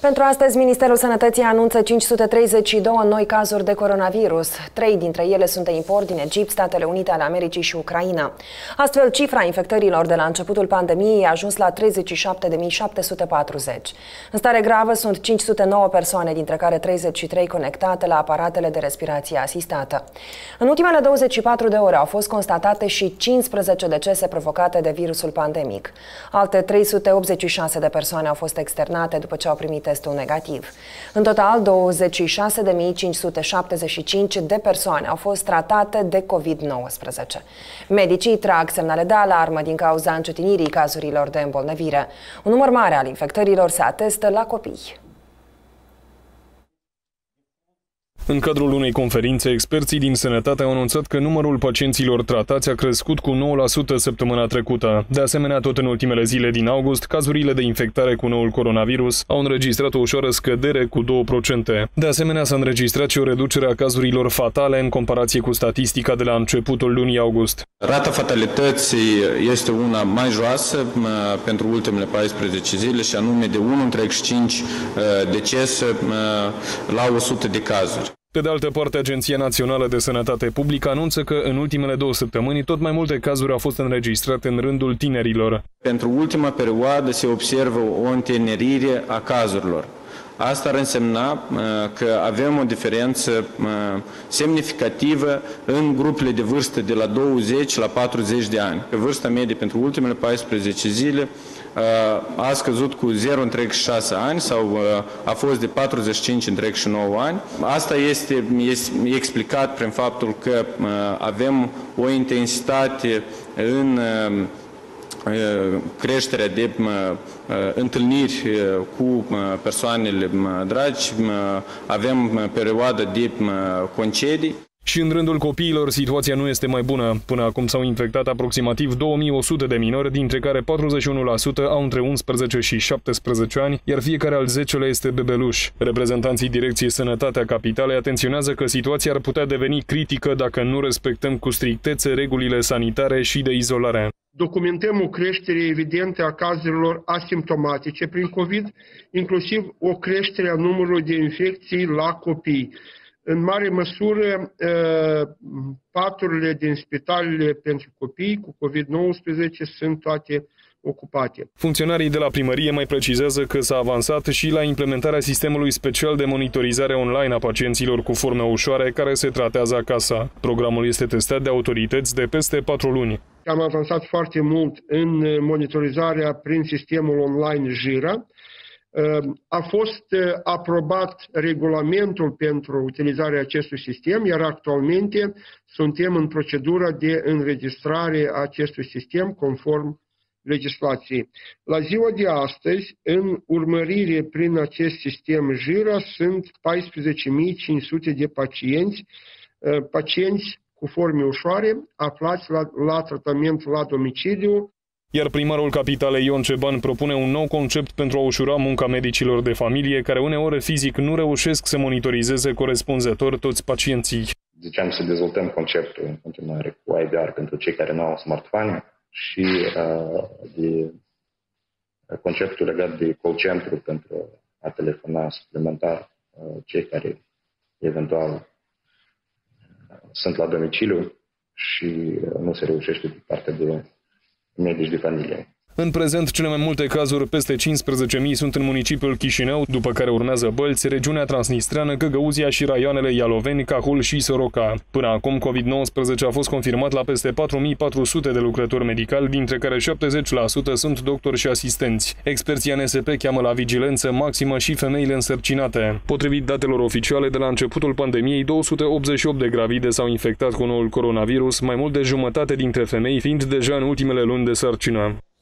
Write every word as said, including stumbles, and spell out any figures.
Pentru astăzi, Ministerul Sănătății anunță cinci sute treizeci și doi noi cazuri de coronavirus. Trei dintre ele sunt de import din Egipt, Statele Unite ale Americii și Ucraina. Astfel, cifra infectărilor de la începutul pandemiei a ajuns la treizeci și șapte de mii șapte sute patruzeci. În stare gravă sunt cinci sute nouă persoane, dintre care treizeci și trei conectate la aparatele de respirație asistată. În ultimele douăzeci și patru de ore au fost constatate și cincisprezece decese provocate de virusul pandemic. Alte trei sute optzeci și șase de persoane au fost externate după ce au primit testul negativ. În total, douăzeci și șase de mii cinci sute șaptezeci și cinci de persoane au fost tratate de COVID nouăsprezece. Medicii trag semnale de alarmă din cauza încetinirii cazurilor de îmbolnăvire. Un număr mare al infectărilor se atestă la copii. În cadrul unei conferințe, experții din sănătate au anunțat că numărul pacienților tratați a crescut cu nouă la sută săptămâna trecută. De asemenea, tot în ultimele zile din august, cazurile de infectare cu noul coronavirus au înregistrat o ușoară scădere cu două la sută. De asemenea, s-a înregistrat și o reducere a cazurilor fatale în comparație cu statistica de la începutul lunii august. Rata fatalității este una mai joasă pentru ultimele paisprezece zile, și anume de unu virgulă cinci decese la o sută de cazuri. Pe de altă parte, Agenția Națională de Sănătate Publică anunță că în ultimele două săptămâni tot mai multe cazuri au fost înregistrate în rândul tinerilor. Pentru ultima perioadă se observă o întinerire a cazurilor. Asta ar însemna că avem o diferență semnificativă în grupurile de vârstă de la douăzeci la patruzeci de ani. Că vârsta medie pentru ultimele paisprezece zile a scăzut cu zero virgulă șase ani sau a fost de patruzeci și cinci virgulă nouă ani. Asta este, este explicat prin faptul că avem o intensitate în creșterea de întâlniri cu persoanele dragi, avem perioada de concedii. Și în rândul copiilor, situația nu este mai bună. Până acum s-au infectat aproximativ două mii o sută de minori, dintre care patruzeci și unu la sută au între unsprezece și șaptesprezece ani, iar fiecare al zecelea este bebeluș. Reprezentanții Direcției Sănătatea Capitalei atenționează că situația ar putea deveni critică dacă nu respectăm cu strictețe regulile sanitare și de izolare. Documentăm o creștere evidentă a cazurilor asimptomatice prin COVID, inclusiv o creștere a numărului de infecții la copii. În mare măsură, paturile din spitalele pentru copii cu COVID nouăsprezece sunt toate ocupate. Funcționarii de la primărie mai precizează că s-a avansat și la implementarea sistemului special de monitorizare online a pacienților cu forme ușoare care se tratează acasă. Programul este testat de autorități de peste patru luni. Am avansat foarte mult în monitorizarea prin sistemul online Jira. A fost aprobat regulamentul pentru utilizarea acestui sistem, iar actualmente suntem în procedura de înregistrare a acestui sistem conform legislației. La ziua de astăzi, în urmărire prin acest sistem Jira, sunt paisprezece mii cinci sute de pacienți, pacienți cu forme ușoare, aflați la, la tratament la domiciliu. Iar primarul Capitalei Ion Ceban propune un nou concept pentru a ușura munca medicilor de familie, care uneori fizic nu reușesc să monitorizeze corespunzător toți pacienții. Ziceam să dezvoltăm conceptul în continuare cu I V R pentru cei care nu au smartphone și uh, de conceptul legat de call centru pentru a telefona suplimentar uh, cei care eventual uh, sunt la domiciliu și uh, nu se reușește pe partea de medici de familie. În prezent, cele mai multe cazuri, peste cincisprezece mii, sunt în municipiul Chișinău, după care urmează Bălți, regiunea transnistreană, Găgăuzia și raioanele Ialoveni, Cahul și Soroca. Până acum, COVID nouăsprezece a fost confirmat la peste patru mii patru sute de lucrători medicali, dintre care șaptezeci la sută sunt doctori și asistenți. Experții A N S P cheamă la vigilență maximă și femeile însărcinate. Potrivit datelor oficiale, de la începutul pandemiei, două sute optzeci și opt de gravide s-au infectat cu noul coronavirus, mai mult de jumătate dintre femei fiind deja în ultimele luni de sarcină.